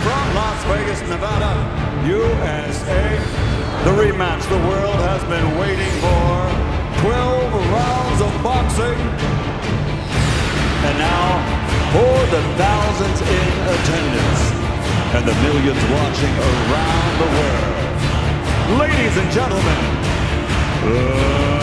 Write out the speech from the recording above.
from Las Vegas, Nevada, USA. The rematch the world has been waiting for. 12 rounds of boxing. And now, for the thousands in attendance and the millions watching around the world, ladies and gentlemen,